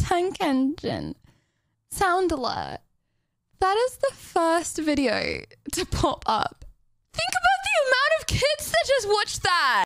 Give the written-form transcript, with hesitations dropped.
tank engine. Sound alert. That is the first video to pop up. Think about the amount of kids that just watched that.